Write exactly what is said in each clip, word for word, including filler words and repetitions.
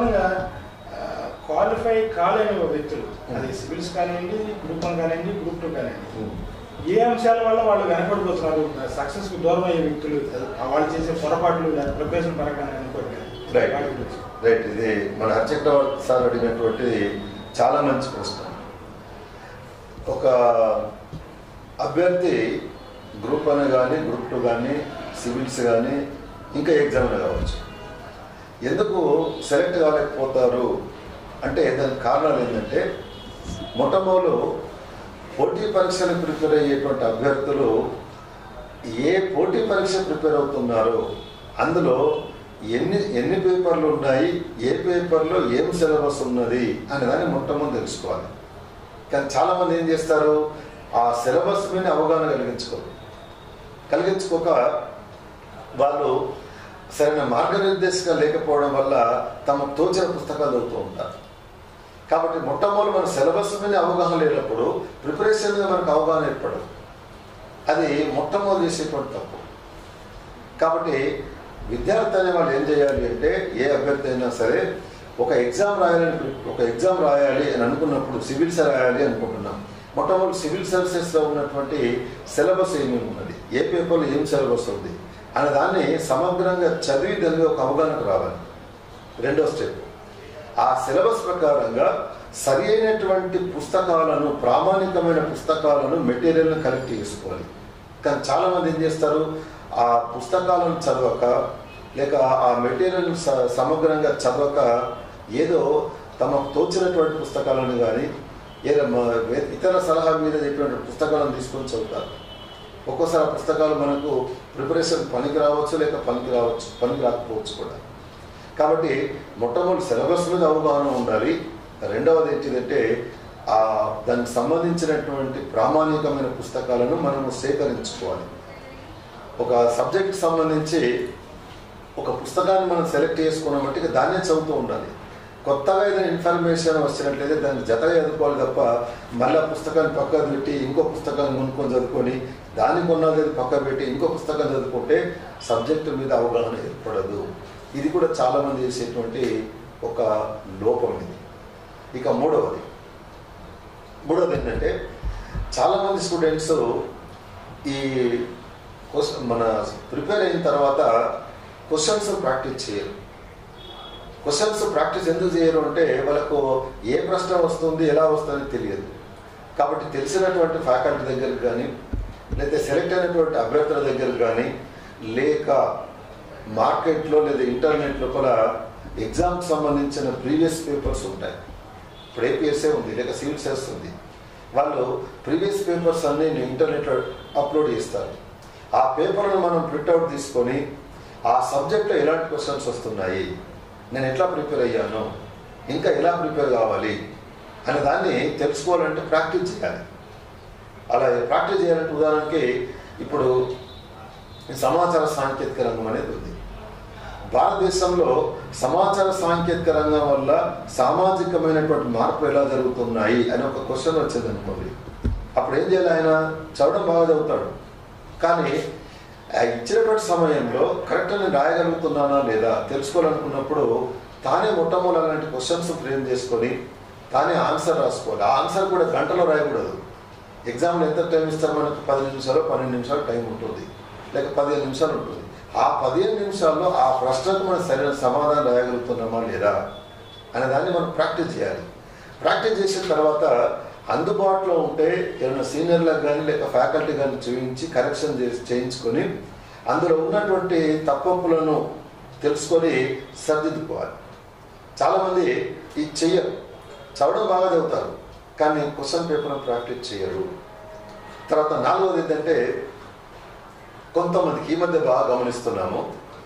సాధారణంగా క్వాలిఫై కాలేని వ్యక్తులు, అది సివిల్స్ కానివ్వండి, గ్రూప్ వన్ కానివ్వండి, గ్రూప్ టూ కానివ్వండి, ఏ అంశాల వల్ల వాళ్ళు వెనకబడిపోతున్నారు, సక్సెస్కి దూరం అయ్యే వ్యక్తులు, వాళ్ళు చేసే పొరపాట్లు ప్రిపరేషన్ పరంగా అనుకోండి. రైట్, ఇది మన హర్చక్రవర్తి సార్ అడిగినటువంటి చాలా మంచి ప్రశ్న. ఒక అభ్యర్థి గ్రూప్ వన్ కానీ, గ్రూప్ టూ కానీ, సివిల్స్ కానీ, ఇంకా ఎగ్జామ్ కావచ్చు, ఎందుకు సెలెక్ట్ కాలేకపోతారు అంటే దానికి కారణాలు ఏంటంటే, మొట్టమొదలు పోటీ పరీక్షలకు ప్రిపేర్ అయ్యేటువంటి అభ్యర్థులు ఏ పోటీ పరీక్ష ప్రిపేర్ అవుతున్నారో అందులో ఎన్ని ఎన్ని పేపర్లు ఉన్నాయి, ఏ పేపర్లో ఏం సిలబస్ ఉన్నది అనే దాన్ని మొట్టమొదటి తెలుసుకోవాలి. కానీ చాలామంది ఏం చేస్తారు, ఆ సిలబస్ మీద అవగాహన కలిగించుకోరు. కలిగించుకోక వాళ్ళు సరైన మార్గనిర్దేశంగా లేకపోవడం వల్ల తమకు తోచిన పుస్తకాలు చదువుతూ ఉంటారు. కాబట్టి మొట్టమొదటి మన సిలబస్ మీద అవగాహన లేనప్పుడు ప్రిపరేషన్ మీద మనకు అవగాహన ఏర్పడదు. అది మొట్టమొదటి చేసేటువంటి తప్పు. కాబట్టి విద్యార్థి అనే వాళ్ళు ఏం చేయాలి అంటే, ఏ అభ్యర్థి అయినా సరే ఒక ఎగ్జామ్ రాయాలని ఒక ఎగ్జామ్ రాయాలి అని అనుకున్నప్పుడు, సివిల్స్ రాయాలి అనుకుంటున్నాం, మొట్టమొదటి సివిల్ సర్వీసెస్లో ఉన్నటువంటి సిలబస్ ఏమేమి ఉన్నది, ఏ పేపర్లో ఏం సిలబస్ ఉంది అనే దాన్ని సమగ్రంగా చదివి దాని ఒక అవగాహనకు రావాలి. రెండో స్టెప్, ఆ సిలబస్ ప్రకారంగా సరి అయినటువంటి పుస్తకాలను, ప్రామాణికమైన పుస్తకాలను, మెటీరియల్ను కలెక్ట్ చేసుకోవాలి. కానీ చాలామంది ఏం చేస్తారు, ఆ పుస్తకాలను చదవక లేక ఆ మెటీరియల్ సమగ్రంగా చదవక ఏదో తమకు తోచినటువంటి పుస్తకాలను కానీ ఏదో ఇతర సలహా మీద చెప్పినటువంటి పుస్తకాలను తీసుకొని చదువుతారు. ఒక్కోసారి ఆ పుస్తకాలు మనకు ప్రిపరేషన్ పనికి రావచ్చు, లేక పనికి రావచ్చు, పనికి రాకపోవచ్చు కూడా. కాబట్టి మొట్టమొదటి సిలబస్ మీద అవగాహన ఉండాలి. రెండవది ఏంటిదంటే, ఆ దానికి సంబంధించినటువంటి ప్రామాణికమైన పుస్తకాలను మనము సేకరించుకోవాలి. ఒక సబ్జెక్ట్కి సంబంధించి ఒక పుస్తకాన్ని మనం సెలెక్ట్ చేసుకున్నాం అంటే దాన్నే చదువుతూ ఉండాలి. కొత్తగా ఏదైనా ఇన్ఫర్మేషన్ వచ్చినట్లయితే దాన్ని జతగా చదువుకోవాలి తప్ప మళ్ళీ పుస్తకాన్ని పక్కకు పెట్టి ఇంకో పుస్తకాన్ని కొనుక్కొని చదువుకొని దాన్ని కొన్నది పక్క పెట్టి ఇంకో పుస్తకాన్ని చదువుకుంటే సబ్జెక్టు మీద అవగాహన ఏర్పడదు. ఇది కూడా చాలామంది చేసేటువంటి ఒక లోపం ఇది. ఇక మూడవది మూడవది ఏంటంటే, చాలామంది స్టూడెంట్స్ ఈ మన ప్రిపేర్ అయిన తర్వాత క్వశ్చన్స్ ప్రాక్టీస్ చేయరు. క్వశ్చన్స్ ప్రాక్టీస్ ఎందుకు చేయరు అంటే, వాళ్ళకు ఏ ప్రశ్న వస్తుంది, ఎలా వస్తుందని తెలియదు. కాబట్టి తెలిసినటువంటి ఫ్యాకల్టీ దగ్గరికి కానీ, లేదా సెలెక్ట్ అయినటువంటి అభ్యర్థుల దగ్గరికి కానీ, లేక మార్కెట్లో లేదా ఇంటర్నెట్లో కూడా ఎగ్జామ్కి సంబంధించిన ప్రీవియస్ పేపర్స్ ఉంటాయి. ఇప్పుడు ఏపీఎస్ఏ ఉంది, లేక సివిల్స్ ఉంది. వాళ్ళు ప్రీవియస్ పేపర్స్ అన్నీ ఇంటర్నెట్లో అప్లోడ్ చేస్తారు. ఆ పేపర్ను మనం ప్రింట్అవుట్ తీసుకొని ఆ సబ్జెక్ట్లో ఎలాంటి క్వశ్చన్స్ వస్తున్నాయి, నేను ఎట్లా ప్రిపేర్ అయ్యాను, ఇంకా ఎలా ప్రిపేర్ కావాలి అనే దాన్ని తెలుసుకోవాలంటే ప్రాక్టీస్ చేయాలి. అలా ప్రాక్టీస్ చేయాలంటే ఉదాహరణకి ఇప్పుడు సమాచార సాంకేతిక రంగం అనేది ఉంది. భారతదేశంలో సమాచార సాంకేతిక రంగం వల్ల సామాజికమైనటువంటి మార్పులు ఎలా జరుగుతున్నాయి అని ఒక క్వశ్చన్ వచ్చింది అనుకోండి. అప్పుడు ఏం చేయాలి, ఆయన చదవడం బాగా చదువుతాడు, కానీ ఇచ్చినటువంటి సమయంలో కరెక్ట్ నేను రాయగలుగుతున్నానా లేదా తెలుసుకోవాలనుకున్నప్పుడు తానే మొట్టమొదటి అలాంటి క్వశ్చన్స్ ఫ్రేమ్ చేసుకొని తానే ఆన్సర్ రాసుకోవాలి. ఆ ఆన్సర్ కూడా గంటలో రాయకూడదు. ఎగ్జామ్లో ఎంత టైం ఇస్తారు మనకు? పది నిమిషాలు పన్నెండు నిమిషాలు టైం ఉంటుంది, లేక పదిహేను నిమిషాలు ఉంటుంది. ఆ పదిహేను నిమిషాల్లో ఆ ప్రశ్నకు మనం సరైన సమాధానం రాయగలుగుతున్నామా లేదా అనే దాన్ని మనం ప్రాక్టీస్ చేయాలి. ప్రాక్టీస్ చేసిన తర్వాత అందుబాటులో ఉంటే ఏమైనా సీనియర్లకు కానీ లేక ఫ్యాకల్టీ కానీ చూపించి కరెక్షన్ చేసి చేయించుకొని అందులో ఉన్నటువంటి తప్పొప్పులను తెలుసుకొని సరిదిద్దుకోవాలి. చాలామంది ఇది చెయ్యరు, చదవడం బాగా చదువుతారు కానీ క్వశ్చన్ పేపర్ను ప్రాక్టీస్ చేయరు. తర్వాత నాలుగవది ఏంటంటే, కొంతమందికి ఈ మధ్య బాగా గమనిస్తున్నాము,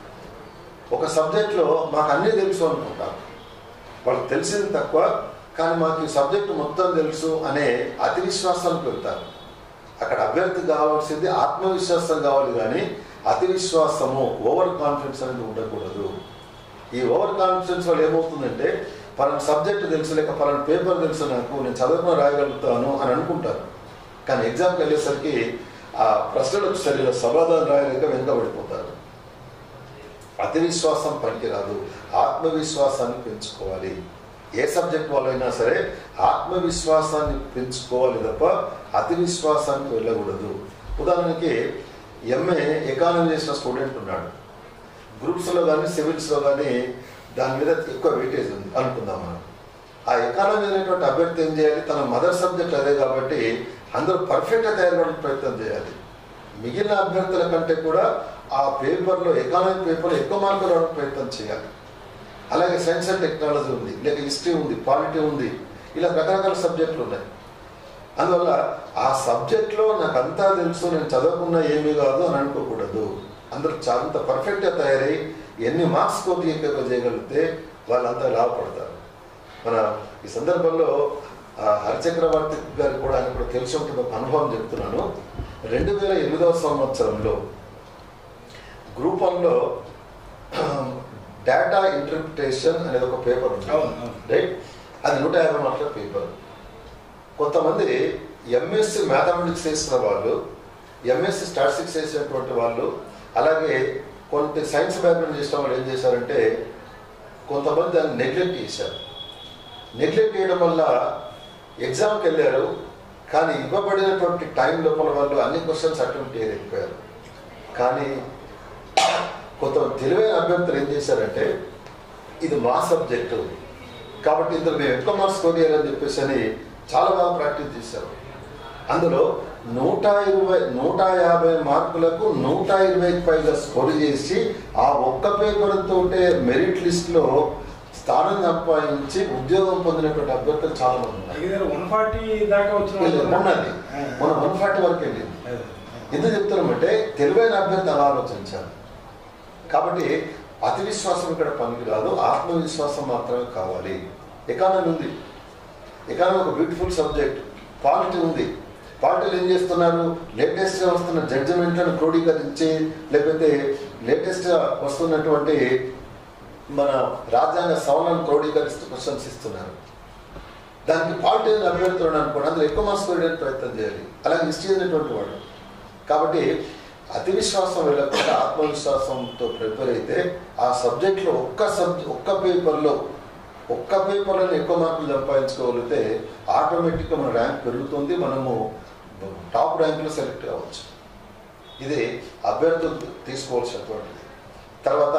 ఒక సబ్జెక్ట్లో మాకు అన్నీ తెలుసు అనుకుంటారు. వాళ్ళకి తెలిసింది తక్కువ కానీ మాకు ఈ సబ్జెక్టు మొత్తం తెలుసు అనే అతి విశ్వాసానికి వెళ్తారు. అక్కడ అభ్యర్థి కావాల్సింది ఆత్మవిశ్వాసం కావాలి, కానీ అతి విశ్వాసము, ఓవర్ కాన్ఫిడెన్స్ అనేది ఉండకూడదు. ఈ ఓవర్ కాన్ఫిడెన్స్ వల్ల ఏమవుతుందంటే, పలానా సబ్జెక్టు తెలుసు లేక పలానా పేపర్ తెలుసు, నాకు నేను చదువుకుని రాయగలుగుతాను అని అనుకుంటారు. కానీ ఎగ్జామ్కి వెళ్ళేసరికి ఆ ప్రశ్నలకు సరిగ్గా సమాధానం రాయలేక వెనుకబడిపోతారు. అతి విశ్వాసం పనికిరాదు, ఆత్మవిశ్వాసాన్ని పెంచుకోవాలి. ఏ సబ్జెక్ట్ వాళ్ళైనా సరే ఆత్మవిశ్వాసాన్ని పెంచుకోవాలి తప్ప అతి విశ్వాసానికి వెళ్ళకూడదు. ఉదాహరణకి ఎంఏ ఎకానమీ చేసిన స్టూడెంట్ ఉన్నాడు, గ్రూప్స్లో కానీ సివిల్స్లో కానీ దాని మీద ఎక్కువ వెయిటేజ్ ఉంది అనుకుందాం మనం. ఆ ఎకానమీ అనేటువంటి అభ్యర్థి ఏం చేయాలి, తన మదర్ సబ్జెక్ట్ అదే కాబట్టి అందరూ పర్ఫెక్ట్గా తయారవడానికి ప్రయత్నం చేయాలి. మిగిలిన అభ్యర్థుల కంటే కూడా ఆ పేపర్లో ఎకానమీ పేపర్లో ఎక్కువ మార్కులు రావడానికి ప్రయత్నం చేయాలి. అలాగే సైన్స్ అండ్ టెక్నాలజీ ఉంది, లేక హిస్టరీ ఉంది, పాలిటీ ఉంది, ఇలా రకరకాల సబ్జెక్టులు ఉన్నాయి. అందువల్ల ఆ సబ్జెక్ట్లో నాకు అంతా తెలుసు, నేను చదవకున్నా ఏమీ కాదు అని అనుకోకూడదు. అందరూ అంత పర్ఫెక్ట్గా తయారై ఎన్ని మార్క్స్ స్కోర్ చేయగలిగితే వాళ్ళంతా లాభపడతారు. మన ఈ సందర్భంలో హరిచక్రవర్తి గారు కూడా ఆయన కూడా తెలిసి ఉంటుంది, ఒక అనుభవం చెప్తున్నాను. రెండు వేల ఎనిమిదవ సంవత్సరంలో గ్రూప్ వన్లో డేటా ఇంటర్ప్రిటేషన్ అనేది ఒక పేపర్ ఉంది, రైట్? అది నూట యాభై మార్కుల పేపర్. కొంతమంది ఎంఎస్సి మ్యాథమెటిక్స్ చేసిన వాళ్ళు, ఎంఎస్సి స్టాటిస్టిక్స్ చేసినటువంటి వాళ్ళు, అలాగే కొంత సైన్స్ బ్యాక్గ్రౌండ్ చేసిన వాళ్ళు ఏం చేశారంటే కొంతమంది దాన్ని నెగ్లెక్ట్ చేశారు. నెగ్లెక్ట్ చేయడం వల్ల ఎగ్జామ్కి వెళ్ళారు, కానీ ఇవ్వబడినటువంటి టైం లోపల వాళ్ళు అన్ని క్వశ్చన్స్ అటెంప్ట్ చేయలేకపోయారు. కానీ కొంత తెలివైన అభ్యర్థులు ఏం చేశారంటే ఇది మా సబ్జెక్టు కాబట్టి ఇందులో మేము ఎక్కువ మార్క్స్ స్కోర్ చేయాలని చెప్పేసి అని చాలా బాగా ప్రాక్టీస్ చేశారు. అందులో నూట ఇరవై నూట యాభై మార్కులకు నూట ఇరవైకి పైగా స్కోర్ చేసి ఆ ఒక్క పేపర్తో మెరిట్ లిస్ట్లో స్థానం సంపాదించి ఉద్యోగం పొందినటువంటి అభ్యర్థులు చాలా మంది ఉన్నారు. వన్ ఫార్టీ దాకా ఉన్నది మన వన్ ఫార్టీ వరకు వెళ్ళింది. ఎందుకు చెప్తున్నామంటే తెలివైన అభ్యర్థి అలా ఆలోచించాలి. కాబట్టి అతి విశ్వాసం ఇక్కడ పనికి రాదు, ఆత్మవిశ్వాసం మాత్రమే కావాలి. ఎకానమీ ఉంది, ఎకానమీ ఒక బ్యూటిఫుల్ సబ్జెక్ట్. పాలిటీ ఉంది, పాలిటీలు ఏం చేస్తున్నారు, లేటెస్ట్గా వస్తున్న జడ్జిమెంట్లను క్రోడీకరించి లేకపోతే లేటెస్ట్గా వస్తున్నటువంటి మన రాజ్యాంగ సవరణను క్రోడీకరిస్తూ క్వశ్చన్స్ ఇస్తున్నారు. దానికి పాలిటీ అభ్యర్థులు అనుకోండి, అందులో ఎక్కువ మార్క్స్ కొట్టడానికి ప్రయత్నం చేయాలి. అలాగే హిస్టరీ అనేటువంటి వాడు. కాబట్టి అతి విశ్వాసం వెళ్ళకుండా ఆత్మవిశ్వాసంతో ప్రిపేర్ అయితే ఆ సబ్జెక్ట్లో ఒక్క సబ్జెక్ట్ ఒక్క పేపర్లో ఒక్క పేపర్లో ఎక్కువ మార్కులు సంపాదించుకోగలిగితే ఆటోమేటిక్గా మన ర్యాంక్ పెరుగుతుంది, మనము టాప్ ర్యాంకులో సెలెక్ట్ కావచ్చు. ఇది అభ్యర్థులు తీసుకోవాల్సినటువంటిది. తర్వాత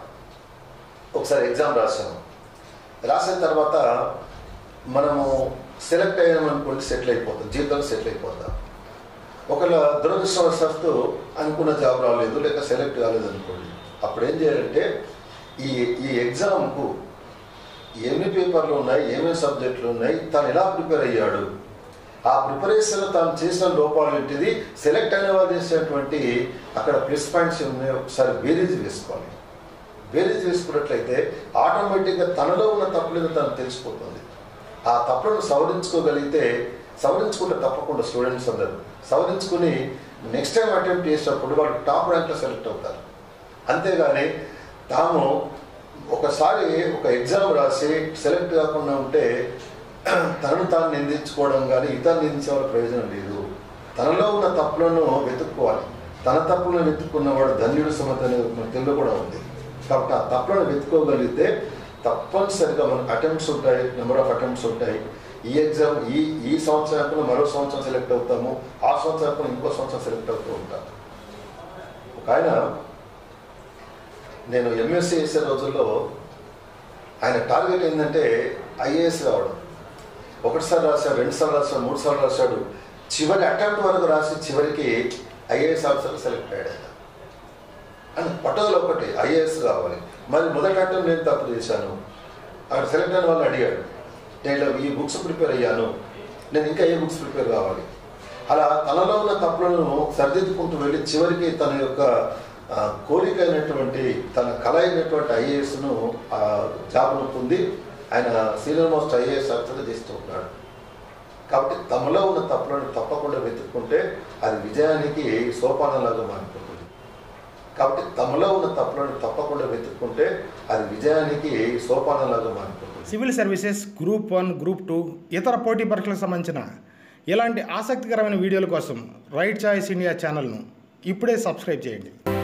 ఒకసారి ఎగ్జామ్ రాసాము, రాసిన తర్వాత మనము సెలెక్ట్ అయ్యామనుకోండి సెటిల్ అయిపోతాం, జీవితంలో సెటిల్ అయిపోతాం. ఒకవేళ దురదృష్టవశాత్తు అనుకున్న జాబ్ రాలేదు లేక సెలెక్ట్ కాలేదు అనుకోండి, అప్పుడు ఏం చేయాలంటే ఈ ఈ ఎగ్జామ్కు ఎన్ని పేపర్లు ఉన్నాయి, ఏమేమి సబ్జెక్టులు ఉన్నాయి, తను ఎలా ప్రిపేర్ అయ్యాడు, ఆ ప్రిపరేషన్లో తాను చేసిన లోపాలు ఏంటిది, సెలెక్ట్ అయిన వాళ్ళు చేసినటువంటి అక్కడ ప్లస్ పాయింట్స్ ఉన్నాయి, ఒకసారి బేరీజ్ వేసుకోవాలి. బేరీజ్ వేసుకున్నట్లయితే ఆటోమేటిక్గా తనలో ఉన్న తప్పులను తను తెలిసిపోతుంది. ఆ తప్పులను సవరించుకోగలిగితే, సవరించుకుంటే తప్పకుండా స్టూడెంట్స్ అందరూ సవరించుకుని నెక్స్ట్ టైం అటెంప్ట్ చేసినప్పుడు వాళ్ళు టాప్ ర్యాంక్లో సెలెక్ట్ అవుతారు. అంతేగాని తాము ఒకసారి ఒక ఎగ్జామ్ రాసి సెలెక్ట్ కాకుండా ఉంటే తనను తాను నిందించుకోవడం కానీ ఇతరులు నిందించే వాళ్ళ ప్రయోజనం లేదు. తనలో ఉన్న తప్పులను వెతుక్కోవాలి. తన తప్పులను వెతుక్కున్నవాడు ధన్యుడు సమత అనేది మన తెలుగు కూడా ఉంది. కాబట్టి ఆ తప్పులను వెతుక్కోగలిగితే తప్పనిసరిగా మన అటెంప్ట్స్ ఉంటాయి, నెంబర్ ఆఫ్ అటెంప్ట్స్ ఉంటాయి. ఈ ఎగ్జామ్ ఈ ఈ సంవత్సరం మరో సంవత్సరం సెలెక్ట్ అవుతాము, ఆ సంవత్సరం ఇంకో సంవత్సరం సెలెక్ట్ అవుతూ ఉంటాము. ఒక ఆయన నేను ఎంఎస్సీ చేసే రోజుల్లో ఆయన టార్గెట్ ఏంటంటే ఐఏఎస్ రావడం. ఒకటిసారి రాశాడు, రెండుసార్లు రాశాడు, మూడు సార్లు రాశాడు. చివరి అటెంప్ట్ వరకు రాసి చివరికి ఐఏఎస్ ఆఫీసర్ సెలెక్ట్ అయ్యాడు ఆయన. అని పట్టుదల ఒకటి ఐఏఎస్ కావాలి. మరి మొదటి అటెంప్ట్ నేను తప్పు చేశాను, అక్కడ సెలెక్ట్ అయిన వాళ్ళు అడిగాడు, నేను ఈ బుక్స్ ప్రిపేర్ అయ్యాను, నేను ఇంకా ఏ బుక్స్ ప్రిపేర్ కావాలి. అలా తనలో ఉన్న తప్పులను సరిదిద్దుకుంటూ వెళ్ళి చివరికి తన యొక్క కోరిక అయినటువంటి తన కళ అయినటువంటి ఐఏఎస్ను జాబ్ను పొంది ఆయన సీనియర్ మోస్ట్ ఐఏఎస్ ఆఫీసర్ చేస్తూ ఉన్నాడు. కాబట్టి తమలో ఉన్న తప్పులను తప్పకుండా వెతుక్కుంటే అది విజయానికి సోపానంలాగా మారిపోతుంది. కాబట్టి తమలో ఉన్న తప్పులను తప్పకుండా వెతుక్కుంటే అది విజయానికి సోపానంలాగా మారిపోతుంది. Civil services group one, group two, ఇతర పోటీ పరీక్షలకు సంబంధించిన ఇలాంటి ఆసక్తికరమైన వీడియోల కోసం రైట్ చాయిస్ ఇండియా ఛానల్ను ఇప్పుడే సబ్స్క్రైబ్ చేయండి.